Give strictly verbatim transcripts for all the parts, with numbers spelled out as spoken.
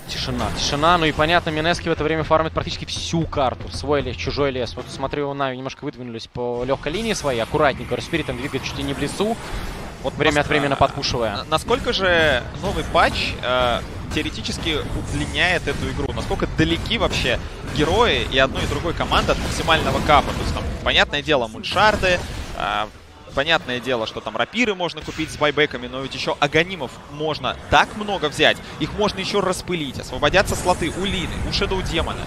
Тишина, тишина. Ну и понятно, Минески в это время фармит практически всю карту. Свой лес, чужой лес. Вот смотрю, Нави немножко выдвинулись по легкой линии своей. Аккуратненько. Спиритом двигает чуть ли не в лесу. Вот время от времени подкушивая. Насколько же новый патч э, теоретически удлиняет эту игру? Насколько далеки вообще герои и одной и другой команды от максимального капа? То есть там, понятное дело, муншарды, э, понятное дело, что там рапиры можно купить с байбеками, но ведь еще аганимов можно так много взять. Их можно еще распылить. Освободятся слоты у Лины, у Шэдоу Демона.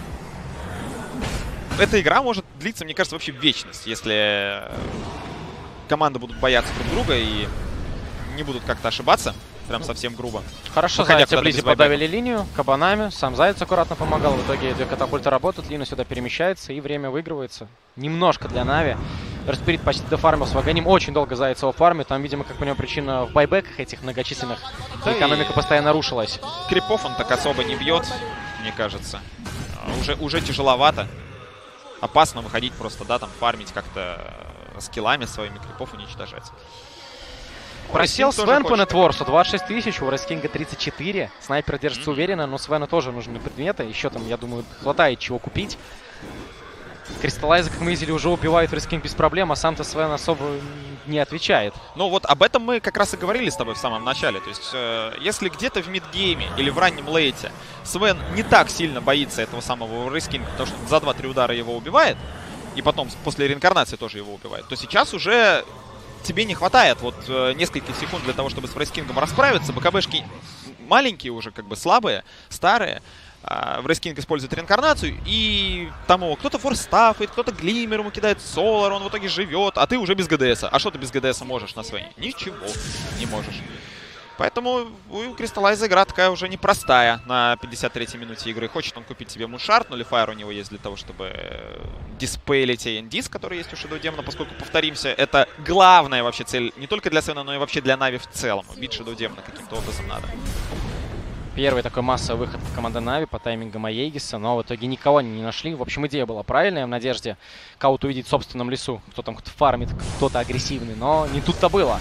Эта игра может длиться, мне кажется, вообще вечность, если команды будут бояться друг друга и не будут как-то ошибаться. Прям совсем грубо. Хорошо, Зайцы вблизи подавили линию кабанами. Сам Заяц аккуратно помогал. В итоге две катапульты работают, Лина сюда перемещается и время выигрывается. Немножко для Нави. Распирит почти дофармился. Аганим очень долго Зайцева фармит. Там, видимо, как понял, причина в байбеках этих многочисленных. Да, экономика и постоянно рушилась. Крипов он так особо не бьет, мне кажется. Уже, уже тяжеловато. Опасно выходить просто, да, там фармить как-то скиллами своими, крипов уничтожать. Просел Свен по нетворсу, двадцать шесть тысяч, у Рейскинга тридцать четыре. Снайпер держится mm-hmm. уверенно, но Свену тоже нужны предметы. Еще там, я думаю, хватает чего купить. Кристаллайза, как мы видели, уже убивает Рейскинг без проблем, а сам-то Свен особо не отвечает. Ну вот об этом мы как раз и говорили с тобой в самом начале. То есть, э, если где-то в мидгейме или в раннем лейте Свен не так сильно боится этого самого Рейскинга, потому что за два-три удара его убивает, и потом после реинкарнации тоже его убивает, то сейчас уже тебе не хватает вот э, нескольких секунд для того, чтобы с Рейскингом расправиться. БКБшки маленькие уже, как бы слабые, старые. Э, Рейскинг использует реинкарнацию, и там его кто-то форстафает, кто-то глиммер ему кидает солар, он в итоге живет, а ты уже без ГДСа. А что ты без ГДСа можешь на своей? Ничего не можешь. Поэтому у Кристаллайза игра такая уже непростая на пятьдесят третьей минуте игры. Хочет он купить себе муншард, но Лифайр у него есть для того, чтобы диспейлить эй эн дис, который есть у Шэдоу Демона, поскольку, повторимся, это главная вообще цель не только для Свена, но и вообще для Нави в целом. Убить Шэдоу Демона каким-то образом надо. Первый такой массовый выход команды Нави по таймингам Аегиса, но в итоге никого не нашли. В общем, идея была правильная, в надежде кого-то увидеть в собственном лесу. Кто там кто фармит, кто-то агрессивный, но не тут-то было.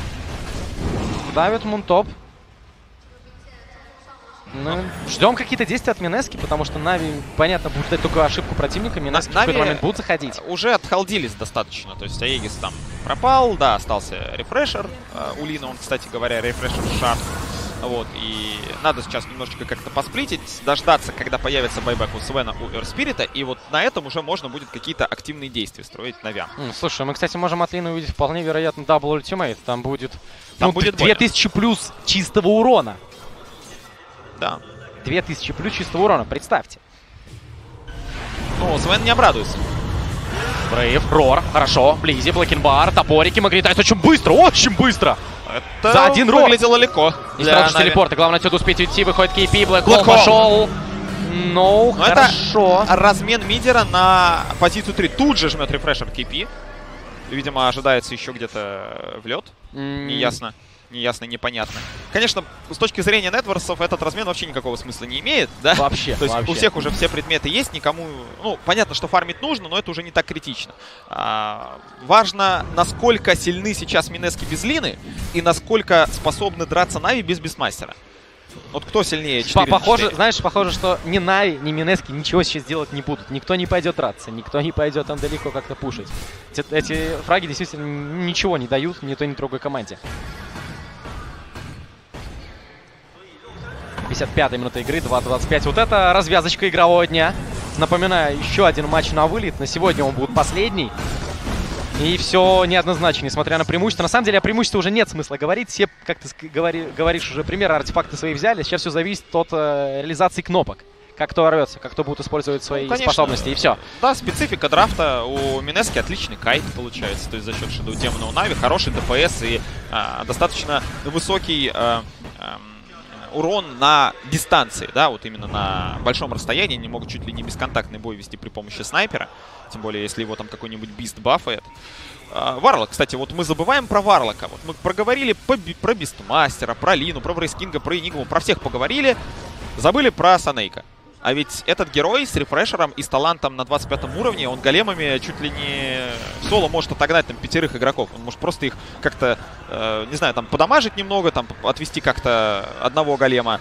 Давит Мунтоп. Ну, ждем какие-то действия от Минески, потому что Нави, понятно, будет дать только ошибку противника. Минески в какой-то момент будут заходить. Уже отхалдились достаточно. То есть Аегис там пропал, да, остался рефрешер. У Лины он, кстати говоря, рефрешер шарт. Вот, и надо сейчас немножечко как-то посплитить, дождаться, когда появится байбек у Свена, у Эрспирита, и вот на этом уже можно будет какие-то активные действия строить Навям. Mm, слушай, мы, кстати, можем от Лины увидеть вполне вероятно дабл ультимейт. Там будет, Там ну, будет две тысячи плюс чистого урона. Да. две тысячи плюс чистого урона, представьте. Ну, Свен не обрадуется. Брейв, Рор, хорошо, Близи, Блэкенбар, топорики, Магнитайз очень быстро, очень быстро. Это за один рор. Выглядело легко. И сразу же телепорты. Главное отсюда успеть уйти. Выходит кей пи. Блэк Холл пошел. Ну, Но хорошо. Это размен мидера на позицию три. Тут же жмет рефрешер кей пи. Видимо, ожидается еще где-то влет. Mm. Неясно. Неясно, непонятно. Конечно, с точки зрения нетворсов этот размен вообще никакого смысла не имеет, да? Вообще. То есть вообще. У всех уже все предметы есть, никому... Ну, понятно, что фармить нужно, но это уже не так критично. А, важно, насколько сильны сейчас Минески без Лины и насколько способны драться Нави без Бисмастера. Вот кто сильнее? четыре на четыре? Похоже, знаешь, похоже, что ни Нави, ни Минески ничего сейчас делать не будут. Никто не пойдет драться, никто не пойдет там далеко как-то пушить. Эти, эти фраги действительно ничего не дают ни той, ни другой команде. пятьдесят пятая минута игры, два двадцать пять. Вот это развязочка игрового дня. Напоминаю, еще один матч на вылет. На сегодня он будет последний. И все неоднозначно, несмотря на преимущество. На самом деле о преимуществе уже нет смысла говорить. Все, как ты говори, говоришь, уже примеры, артефакты свои взяли. Сейчас все зависит от э, реализации кнопок. Как кто рвется, как кто будет использовать свои ну, способности, и все. Да, специфика драфта. У Минески отличный кайт получается. То есть за счет Шэдоу Демона у Нави хороший ДПС и э, достаточно высокий... Э, э, урон на дистанции, да, вот именно на большом расстоянии. Они могут чуть ли не бесконтактный бой вести при помощи снайпера. Тем более, если его там какой-нибудь бист бафает. Варлок, кстати, вот мы забываем про Варлока. Вот мы проговорили по, про Бистмастера, про Лину, про Брейскинга, про Энигму. Про всех поговорили. Забыли про Санейка. А ведь этот герой с рефрешером и с талантом на двадцать пятом уровне, он големами чуть ли не в соло может отогнать там пятерых игроков. Он может просто их как-то, э, не знаю, там подамажить немного, там отвести как-то одного голема.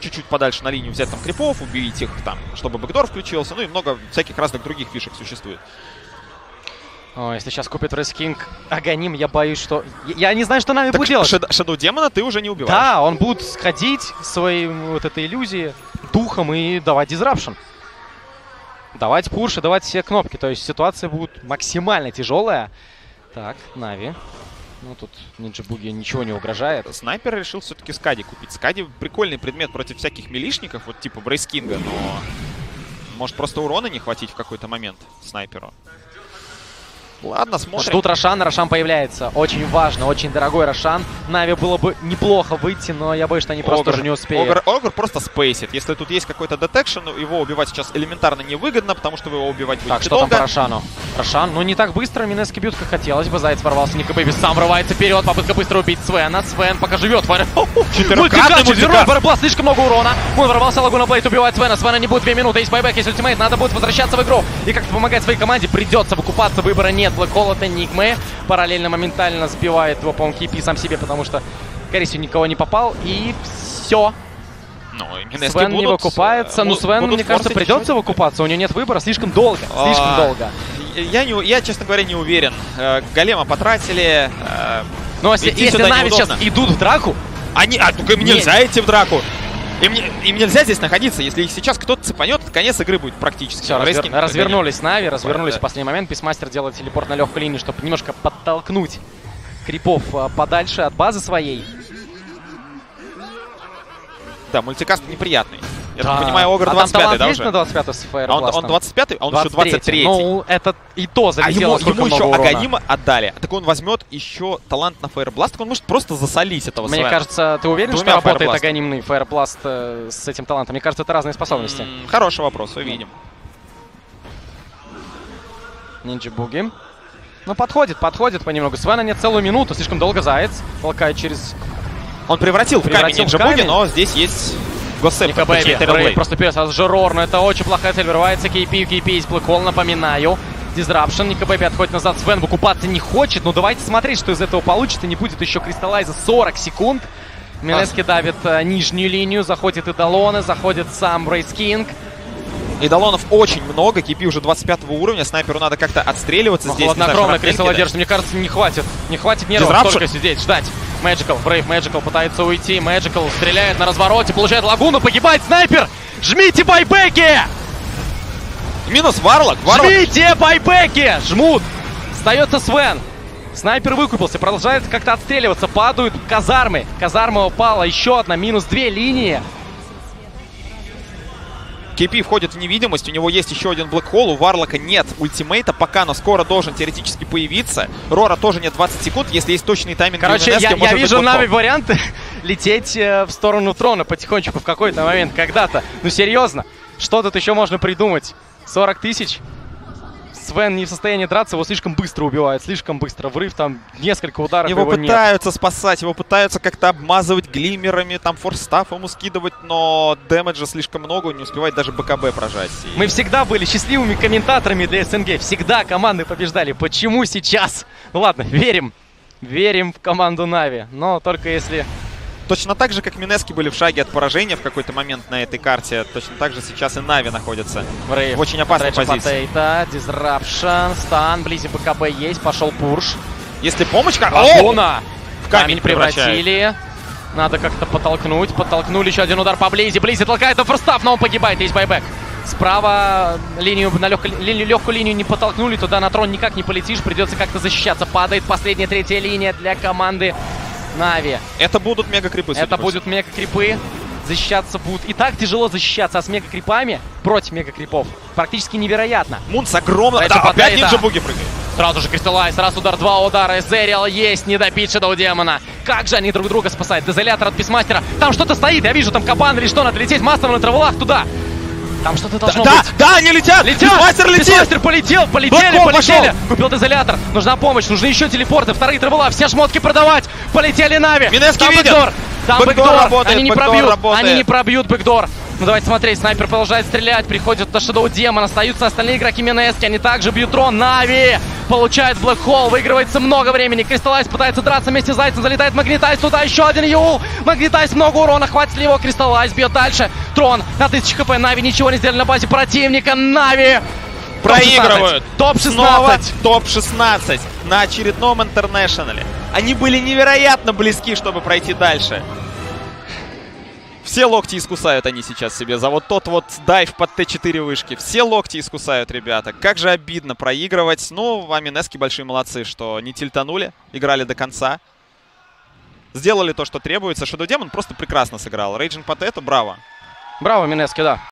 чуть-чуть подальше на линию взять там крипов, убить их там, чтобы бэкдор включился. Ну и много всяких разных других фишек существует. О, если сейчас купит Рейскинг Аганим, я боюсь, что... Я, я не знаю, что нами будет делать. Shadow демона ты уже не убиваешь. Да, он будет ходить своей вот этой иллюзией, духом и давать дизрапшн. Давать пуш и давать все кнопки. То есть ситуация будет максимально тяжелая. Так, Нави. Ну, тут Ninja Boogie ничего не угрожает. Снайпер решил все-таки Скади купить. Скади прикольный предмет против всяких милишников, вот типа Брейскинга, но может просто урона не хватить в какой-то момент снайперу. Ладно, смотрим. Ждут Рошана, Рошан появляется. Очень важно, очень дорогой Рошан. Нави было бы неплохо выйти, но я боюсь, что они просто Огр, уже не успеют. Огр, Огр просто спейсит. Если тут есть какой-то детекшн, его убивать сейчас элементарно невыгодно, потому что вы его убивать будете Так, что долго. там по Рошану? Рошан, ну не так быстро Минески бьют, как хотелось бы. Заяц ворвался, Ника Бэйби сам врывается вперед. Попытка быстро убить Свена. Свен пока живет. Четырехкратный мультикат. Фаербласт, слишком много урона. Он ворвался, Лагуна Блейд убивает Свена. Свена не будет две минуты. Есть байбек, есть ультимейт. Надо будет возвращаться в игру. И как-то помогать своей команде. Придется выкупаться. Выбора нет. Блэк Холл это Ник. Мы параллельно моментально сбивает его, по-моему, Кипи сам себе, потому что Карисию никого не попал, и все. Ну, Свен не выкупается. Ну, Свен, мне кажется, придется выкупаться. У него нет выбора слишком долго. Слишком а, долго. Я, не, я, честно говоря, не уверен. Голема потратили. Но если, если Нави сейчас идут в драку... Они, а, только им нельзя идти в драку. Им, им нельзя здесь находиться. Если их сейчас кто-то цепанет, конец игры будет практически. Все, развер... развернулись Нави, развернулись да. в последний момент. Писмастер делает телепорт на легкую линию, чтобы немножко подтолкнуть крипов подальше от базы своей. Да, мультикаст неприятный. Я да. так понимаю, Огр а двадцать пятый, да, есть уже? на двадцать пятый с а он, он двадцать пятый, а он еще двадцать третий. Ну, это и то залетело, а ему, ему еще урона. Аганима отдали. Так он возьмет еще талант на Фаербласт, он может просто засолить этого Мне Свена. кажется, ты уверен, Двумя что работает Аганимный Фаербласт э, с этим талантом? Мне кажется, это разные способности. Mm, хороший вопрос, увидим. Ninja Boogie. Ну, подходит, подходит понемногу. Свена нет целую минуту, слишком долго Заяц. Толкает через... Он превратил в камень Ninja Boogie, но здесь есть... Ника Бэйби, просто вперед, сразу же Рор, но это очень плохая цель, вырывается Кейпи, Кейпи есть Блэк Холл, напоминаю. Дизрапшн, Ника Бэйби отходит назад, Свен выкупаться не хочет, но давайте смотреть, что из этого получится, не будет еще Кристаллайза сорок секунд. Минески давит а, нижнюю линию, заходит Идолоны, заходит сам Брейскинг. Идолонов очень много, Кейпи уже двадцать пятого уровня, снайперу надо как-то отстреливаться но здесь. Хладнокровно Кристалла держит, мне кажется, не хватит, не хватит нервов только сидеть, ждать. Мэджикал, Брейв Мэджикал пытается уйти, Мэджикал стреляет на развороте, получает лагуну, погибает снайпер! Жмите байбеки! Минус Варлок, Варлок. Жмите байбеки! Жмут! Остается Свен. Снайпер выкупился, продолжает как-то отстреливаться, падают казармы. Казарма упала, еще одна, минус две линии. Кейпи входит в невидимость, у него есть еще один Блэк Холл, у Варлока нет ультимейта пока, но скоро должен теоретически появиться. Рора тоже нет двадцать секунд, если есть точный тайминг. Короче, я, я вижу Нави варианты лететь э, в сторону трона потихонечку в какой-то момент, когда-то. Ну серьезно, что тут еще можно придумать? сорок тысяч? Свен не в состоянии драться, его слишком быстро убивают, слишком быстро. Врыв, там несколько ударов, его, его пытаются нет. спасать, его пытаются как-то обмазывать глиммерами, там форстаф ему скидывать, но дэмэджа слишком много, он не успевает даже БКБ прожать. И... Мы всегда были счастливыми комментаторами для СНГ, всегда команды побеждали. Почему сейчас? Ну ладно, верим, верим в команду Нави, но только если... Точно так же, как Минески были в шаге от поражения в какой-то момент на этой карте, точно так же сейчас и Нави находится Брейв. в очень опасной позиции. Дизрапшн, стан, близи БКБ есть, пошел пурш. Если помощь... Лагуна! В камень превратили. Надо как-то подтолкнуть. Подтолкнули, еще один удар по Близи. Близи толкает на форстав, но он погибает, есть байбек. Справа линию, на легкую линию, легкую линию не подтолкнули, туда на трон никак не полетишь, придется как-то защищаться. Падает последняя третья линия для команды Нави. Это будут мега-крипы. Это будут мега-крипы. Защищаться будут. И так тяжело защищаться, а с мега-крипами против мега-крипов практически невероятно. Мунс огромно. Да, опять Ninja Boogie прыгает. Сразу же Кристаллайз, раз удар, два удара. Эзериал есть, не добить Shadow демона. Как же они друг друга спасают. Дезолятор от Писмастера. Там что-то стоит, я вижу, там кабан или что, надо лететь массово на травелах туда. Там что-то должно да, быть. Да, да, они летят! Летят! Писмастер летит! Писмастер полетел, полетели, Блэкхолл полетели! пошел. Купил дезолятор. Нужна помощь, нужны еще телепорты. Вторые травела, все шмотки продавать. Полетели Нави. Минески Там видят. бэкдор. Там Бэкдор бэкдор. работает, Они не бэкдор пробьют. работает. Они не пробьют бэкдор. Ну давайте смотреть. Снайпер продолжает стрелять. Приходит до Shadow демон. Остаются остальные игроки Минески. Они также бьют трон. Нави получает Black Hole, выигрывается много времени. Кристаллайз пытается драться вместе с Зайцем, залетает Магнитайз туда, еще один Юл. Магнитайз, много урона, хватит ли его? Кристаллайз бьет дальше. Трон на тысячу хп, Нави ничего не сделали на базе противника. Нави проигрывают. топ шестнадцать. топ шестнадцать на очередном интернешнале. Они были невероятно близки, чтобы пройти дальше. Все локти искусают они сейчас себе за вот тот вот дайв под Т четыре вышки. Все локти искусают, ребята. Как же обидно проигрывать. Ну, Аминески большие молодцы, что не тильтанули, играли до конца. Сделали то, что требуется. Shadow Demon просто прекрасно сыграл. Raging Potato, браво. Браво, Минески, да.